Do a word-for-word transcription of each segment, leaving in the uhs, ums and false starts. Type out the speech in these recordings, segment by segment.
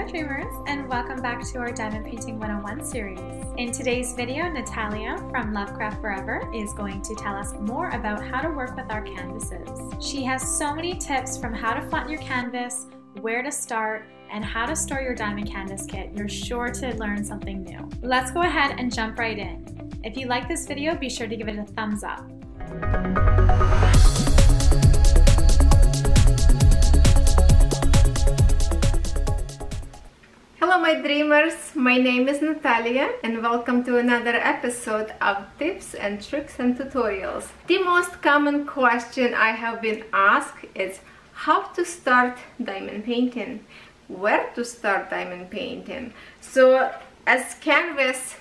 Dreamers, and welcome back to our Diamond Painting one oh one series. In today's video, Natalia from Lovecraft Forever is going to tell us more about how to work with our canvases. She has so many tips from how to flatten your canvas, where to start, and how to store your diamond canvas kit. You're sure to learn something new. Let's go ahead and jump right in. If you like this video, be sure to give it a thumbs up. Hello my dreamers, my name is Natalia and welcome to another episode of Tips and Tricks and Tutorials. The most common question I have been asked is how to start diamond painting, where to start diamond painting. So as canvas,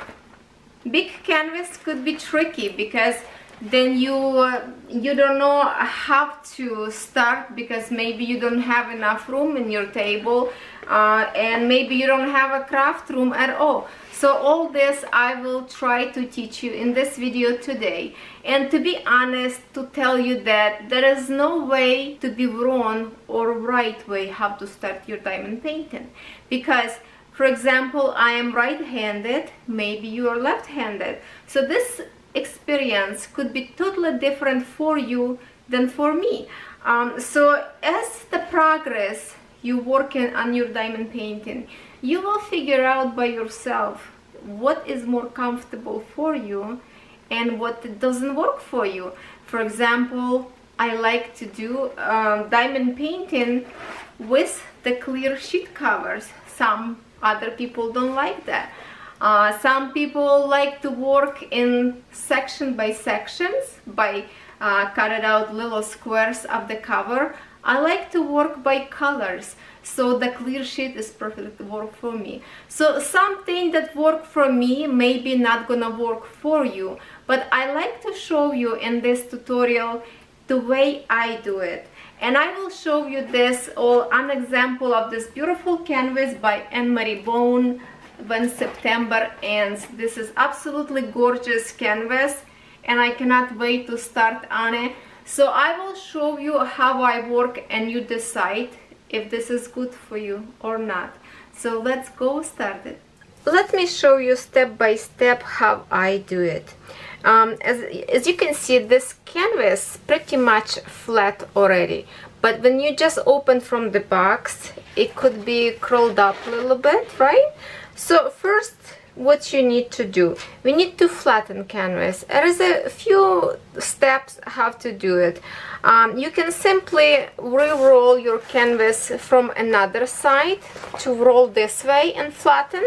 big canvas could be tricky because then you uh, you don't know how to start because maybe you don't have enough room in your table uh, and maybe you don't have a craft room at all. So all this I will try to teach you in this video today, and to be honest, to tell you that there is no way to be wrong or right way how to start your diamond painting, because for example I am right-handed, maybe you are left-handed, so this experience could be totally different for you than for me. Um, so as the progress you working on your diamond painting, you will figure out by yourself what is more comfortable for you and what doesn't work for you. For example, I like to do um, diamond painting with the clear sheet covers. Some other people don't like that. Uh, some people like to work in section by sections, by uh, cut it out little squares of the cover. I like to work by colors, so the clear sheet is perfect work for me. So something that work for me maybe not gonna work for you, but I like to show you in this tutorial the way I do it. And I will show you this all an example of this beautiful canvas by Anne-Marie Bone when September ends. This is absolutely gorgeous canvas and I cannot wait to start on it. So I will show you how I work and you decide if this is good for you or not. So let's go start it. Let me show you step by step how I do it. Um, as, as you can see, this canvas pretty much flat already, but when you just open from the box it could be curled up a little bit, right? So first what you need to do, we need to flatten canvas. There is a few steps how to do it. Um, you can simply re-roll your canvas from another side to roll this way and flatten,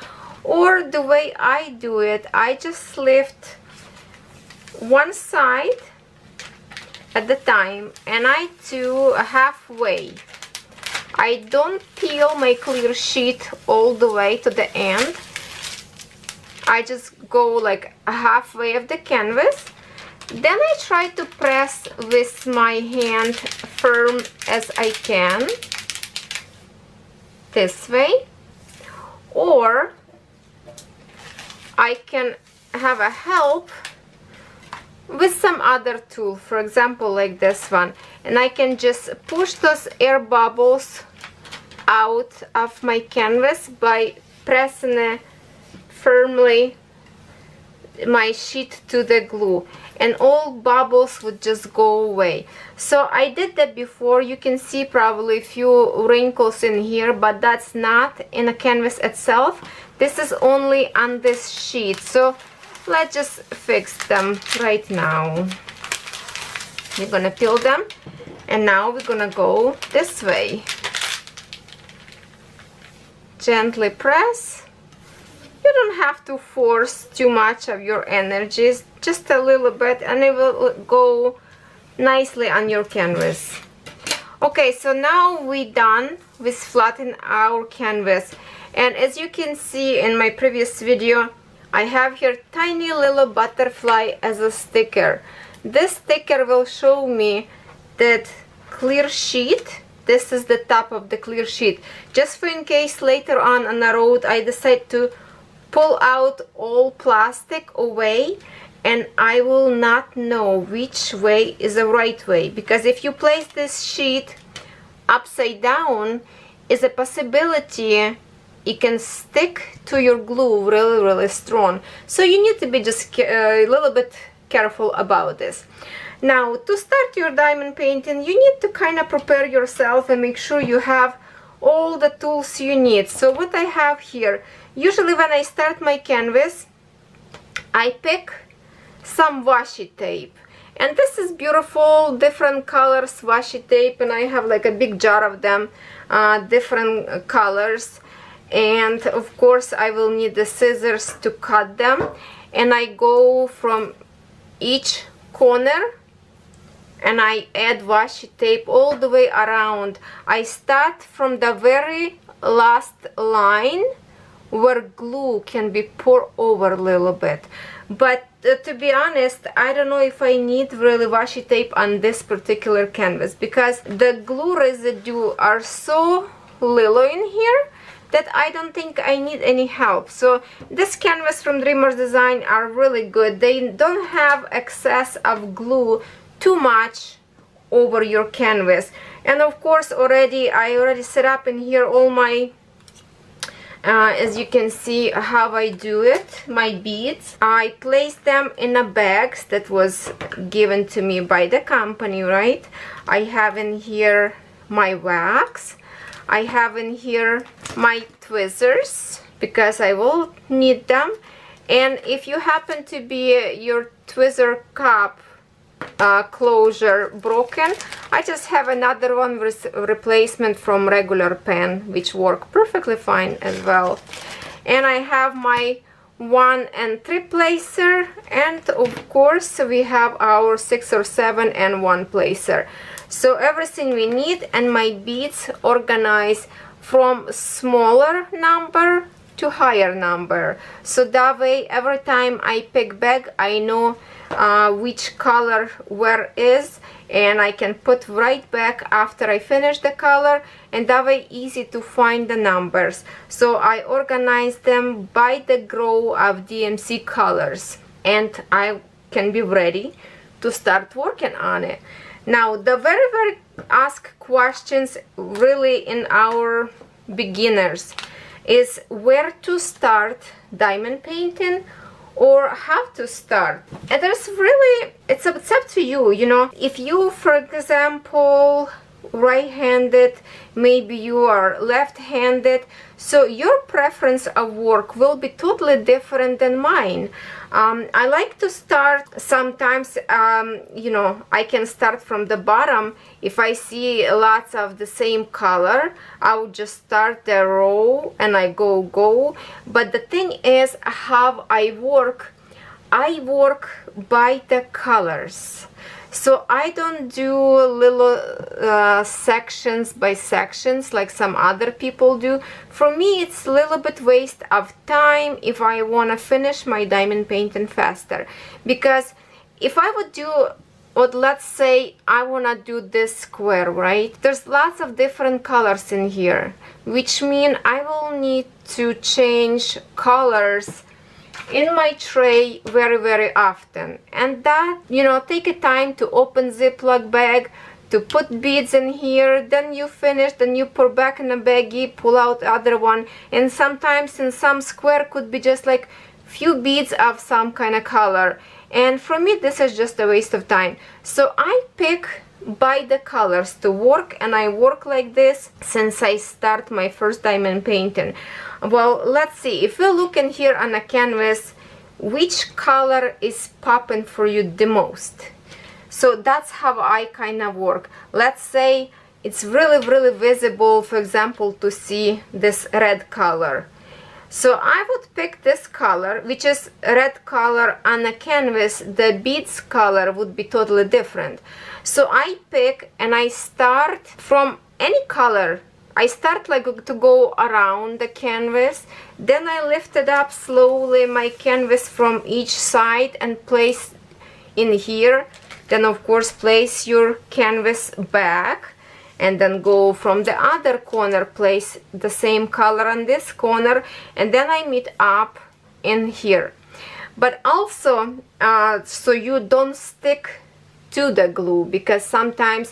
or the way I do it, I just lift one side at the time and I do halfway. I don't peel my clear sheet all the way to the end. I just go like halfway of the canvas. Then I try to press with my hand firm as I can this way, or I can have a help with some other tool, for example like this one, and I can just push those air bubbles out of my canvas by pressing it firmly my sheet to the glue, and all bubbles would just go away. So I did that before. You can see probably a few wrinkles in here, but that's not in the canvas itself. This is only on this sheet. So let's just fix them right now. We're gonna peel them, and now we're gonna go this way. Gently press. You don't have to force too much of your energies, just a little bit, and it will go nicely on your canvas. Okay, so now we're done with flattening our canvas, and as you can see in my previous video, I have here tiny little butterfly as a sticker. This sticker will show me that clear sheet. This is the top of the clear sheet, just for in case later on on the road I decide to pull out all plastic away and I will not know which way is the right way, because if you place this sheet upside down is a possibility it can stick to your glue really really strong, so you need to be just a little bit careful about this. Now, to start your diamond painting, you need to kind of prepare yourself and make sure you have all the tools you need. So what I have here, usually when I start my canvas, I pick some washi tape, and this is beautiful different colors washi tape, and I have like a big jar of them, uh, different uh, colors. And of course I will need the scissors to cut them, and I go from each corner and I add washi tape all the way around. I start from the very last line where glue can be poured over a little bit, but uh, to be honest, I don't know if I need really washi tape on this particular canvas, because the glue residue are so little in here that I don't think I need any help. So this canvas from Dreamers Design are really good. They don't have excess of glue too much over your canvas. And of course already I already set up in here all my uh, as you can see how I do it, my beads. I place them in a bags that was given to me by the company, right? I have in here my wax, I have in here my tweezers because I will need them, and if you happen to be uh, your tweezer cup uh, closure broken, I just have another one with replacement from regular pen, which work perfectly fine as well. And I have my one and three placer, and of course we have our six or seven and one placer. So everything we need, and my beads organized from smaller number to higher number, so that way every time I pick bag I know uh, which color where is, and I can put right back after I finish the color, and that way easy to find the numbers. So I organize them by the grow of D M C colors, and I can be ready to start working on it. Now, the very very asked questions really in our beginners is where to start diamond painting or how to start. And there's really, it's up, it's up to you, you know. If you, for example, right-handed, maybe you are left-handed, so your preference of work will be totally different than mine. Um, I like to start sometimes, um, you know, I can start from the bottom. If I see lots of the same color, I would just start the row and I go, go. But the thing is how I work, I work by the colors. So I don't do little uh, sections by sections like some other people do. For me, it's a little bit waste of time if I want to finish my diamond painting faster. Because if I would do, or let's say I want to do this square, right? There's lots of different colors in here, which mean I will need to change colors in my tray very very often, and that, you know, take a time to open Ziploc bag, to put beads in here, then you finish, then you pour back in a baggie, pull out the other one, and sometimes in some square could be just like few beads of some kind of color, and for me this is just a waste of time. So I pick by the colors to work, and I work like this since I start my first diamond painting. Well, let's see, if we look in here on a canvas, which color is popping for you the most? So that's how I kind of work. Let's say it's really really visible, for example, to see this red color. So I would pick this color, which is red color on a canvas. The beads color would be totally different. So I pick and I start from any color. I start like to go around the canvas, then I lifted up slowly my canvas from each side and place in here. Then of course place your canvas back, and then go from the other corner, place the same color on this corner, and then I meet up in here. But also uh, so you don't stick to the glue, because sometimes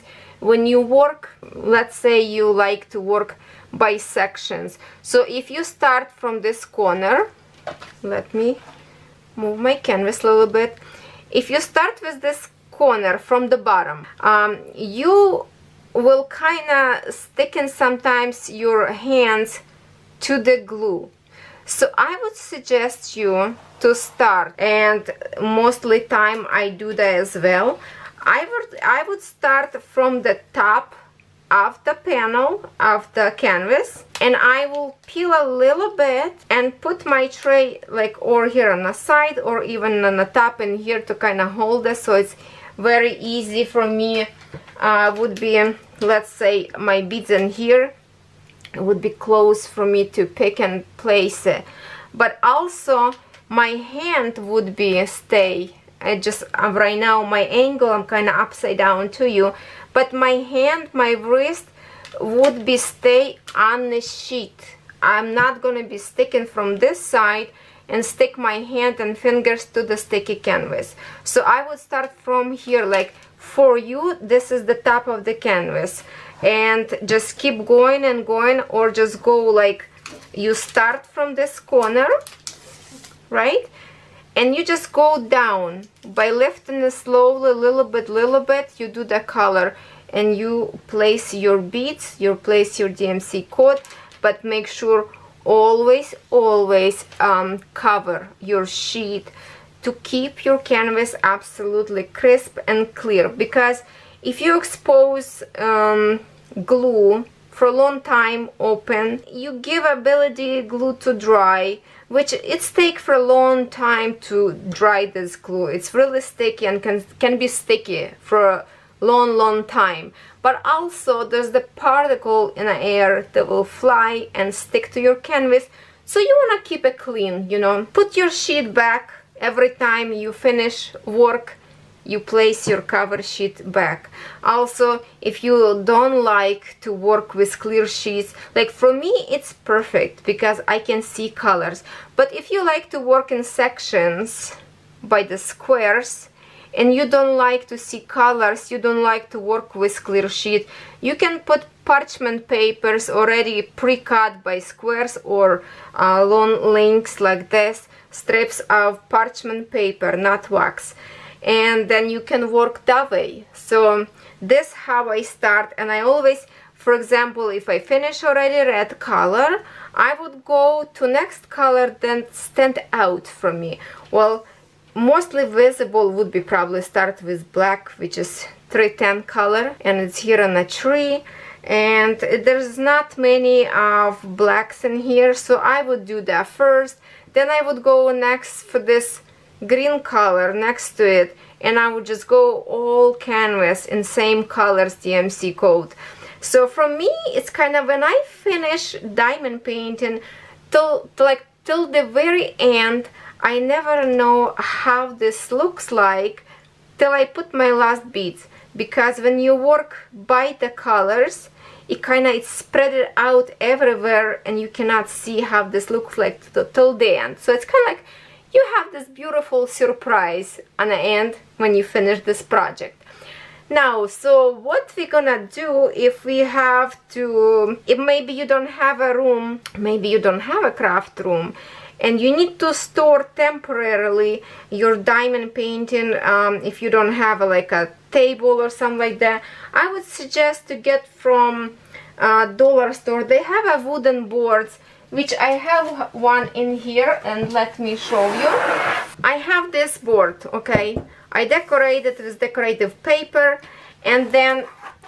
when you work, let's say you like to work by sections. So if you start from this corner, let me move my canvas a little bit. If you start with this corner from the bottom, um, you will kind of stick in sometimes your hands to the glue. So I would suggest you to start, and mostly time I do that as well. I would I would start from the top of the panel of the canvas, and I will peel a little bit and put my tray like or here on the side or even on the top and here to kind of hold it, so it's very easy for me. Uh, would be, let's say, my beads in here. It would be close for me to pick and place it, but also my hand would be stay. I just uh, right now my angle, I'm kind of upside down to you, but my hand, my wrist would be stay on the sheet. I'm not going to be sticking from this side and stick my hand and fingers to the sticky canvas. So I would start from here, like for you this is the top of the canvas, and just keep going and going, or just go like you start from this corner, right, and you just go down by lifting it slowly, little bit little bit. You do the color and you place your beads, you place your D M C code, but make sure always always um, cover your sheet to keep your canvas absolutely crisp and clear, because if you expose um, glue for a long time open, you give ability glue to dry, which it's take for a long time to dry this glue. It's really sticky and can, can be sticky for a long long time, but also there's the particle in the air that will fly and stick to your canvas, so you want to keep it clean, you know. Put your sheet back every time you finish work. You place your cover sheet back. Also, if you don't like to work with clear sheets, like for me it's perfect because I can see colors, but if you like to work in sections by the squares and you don't like to see colors, you don't like to work with clear sheet, you can put parchment papers already pre-cut by squares or uh, long links like this, strips of parchment paper, not wax, and then you can work that way. So this how I start, and I always, for example, if I finish already red color, I would go to next color then stand out from me. Well, mostly visible would be probably start with black, which is three ten color, and it's here on a tree, and there's not many of blacks in here, so I would do that first. Then I would go next for this green color next to it, and I would just go all canvas in same colors D M C code. So for me it's kind of, when I finish diamond painting till, till like till the very end, I never know how this looks like till I put my last beads, because when you work by the colors, it kind of it's spread it out everywhere and you cannot see how this looks like till the end. So it's kind of like you have this beautiful surprise on the end when you finish this project. Now, so what we're gonna do if we have to, if maybe you don't have a room, maybe you don't have a craft room, and you need to store temporarily your diamond painting, um, if you don't have a, like a table or something like that, I would suggest to get from uh, dollar store. They have a wooden boards, which I have one in here, and let me show you. I have this board, okay, I decorated with decorative paper, and then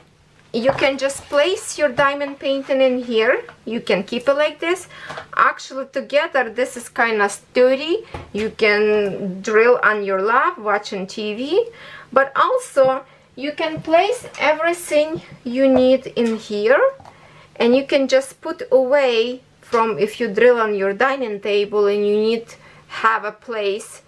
you can just place your diamond painting in here. You can keep it like this. Actually together this is kind of sturdy. You can drill on your lap watching T V, but also you can place everything you need in here, and you can just put away from, if you drill on your dining table and you need have a place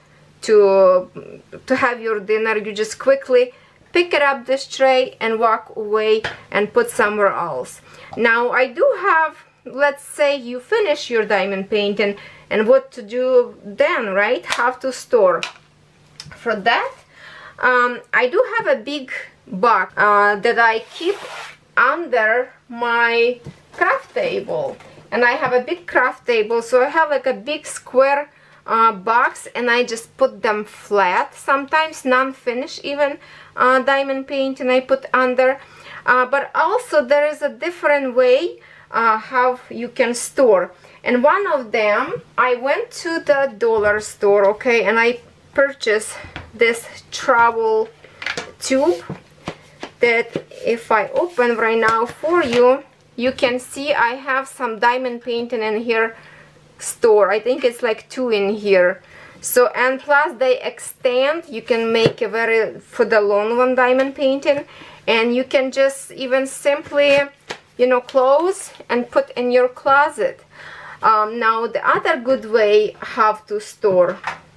to to have your dinner, you just quickly pick it up this tray and walk away and put somewhere else. Now I do have, let's say you finish your diamond painting, and what to do then, right? How to store. For that um, I do have a big box uh, that I keep under my craft table. And I have a big craft table, so I have like a big square uh, box, and I just put them flat, sometimes non-finished even uh, diamond paint, and I put under. Uh, but also there is a different way uh, how you can store. And one of them, I went to the dollar store, okay, and I purchased this travel tube that if I open right now for you, you can see I have some diamond painting in here store. I think it's like two in here. So, and plus they extend, you can make a very, for the long one, diamond painting, and you can just even simply, you know, close and put in your closet. Um, now the other good way how to store,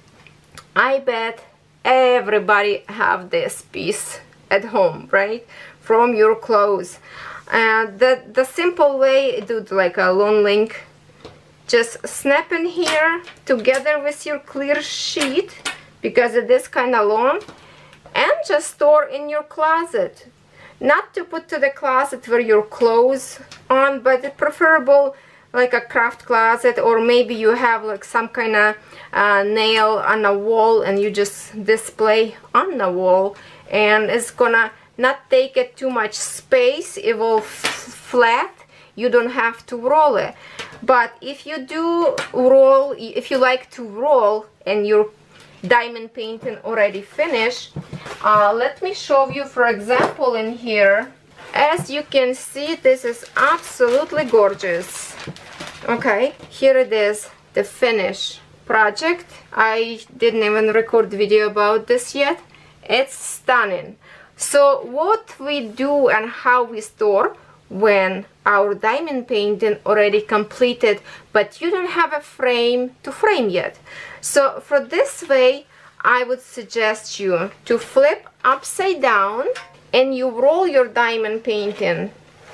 I bet everybody have this piece at home, right, from your clothes. And the, the simple way, do like a long link, just snap in here together with your clear sheet, because it is kind of long, and just store in your closet. Not to put to the closet where your clothes on, but it's preferable like a craft closet, or maybe you have like some kind of uh, nail on a wall and you just display on the wall, and it's gonna not take it too much space. It will flat, you don't have to roll it. But if you do roll, if you like to roll and your diamond painting already finished, uh, let me show you, for example, in here. As you can see, this is absolutely gorgeous. Okay, here it is, the finish project. I didn't even record video about this yet. It's stunning. So what we do and how we store when our diamond painting already completed, but you don't have a frame to frame yet. So for this way, I would suggest you to flip upside down and you roll your diamond painting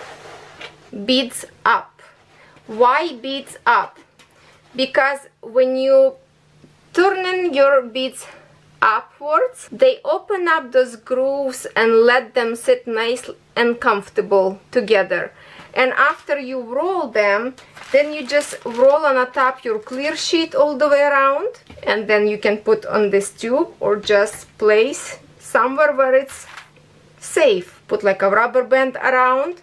beads up. Why beads up? Because when you turn in your beads upwards, they open up those grooves and let them sit nice and comfortable together. And after you roll them, then you just roll on the top your clear sheet all the way around, and then you can put on this tube or just place somewhere where it's safe. Put like a rubber band around.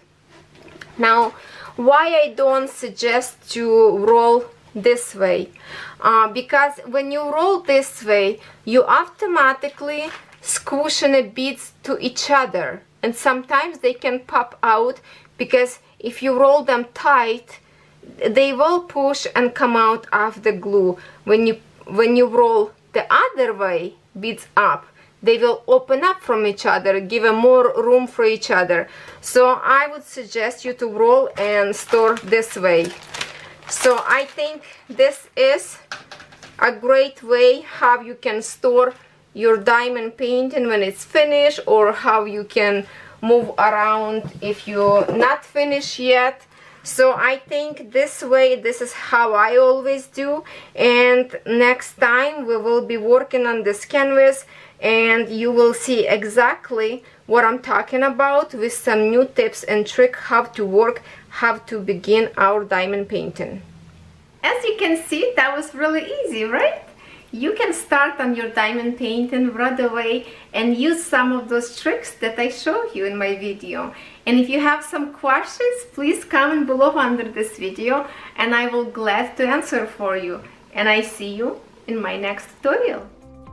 Now, why I don't suggest to roll this way? Uh, because when you roll this way, you automatically squishing the beads to each other, and sometimes they can pop out, because if you roll them tight, they will push and come out of the glue. When you when you roll the other way, beads up, they will open up from each other, give a more room for each other. So I would suggest you to roll and store this way. So I think this is a great way how you can store your diamond painting when it's finished, or how you can move around if you're not finished yet. So I think this way, this is how I always do. And next time we will be working on this canvas, and you will see exactly what I'm talking about with some new tips and tricks how to work, how to begin our diamond painting. As you can see, that was really easy, right? You can start on your diamond painting right away and use some of those tricks that I showed you in my video. And if you have some questions, please comment below under this video and I will glad to answer for you. And I see you in my next tutorial.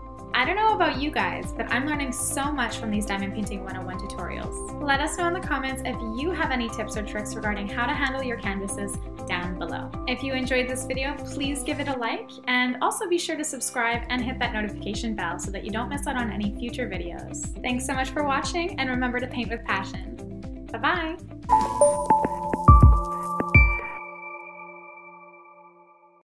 I don't know about you guys, but I'm learning so much from these Diamond Painting one oh one tutorials. Let us know in the comments if you have any tips or tricks regarding how to handle your canvases down below. If you enjoyed this video, please give it a like, and also be sure to subscribe and hit that notification bell so that you don't miss out on any future videos. Thanks so much for watching, and remember to paint with passion. Bye-bye!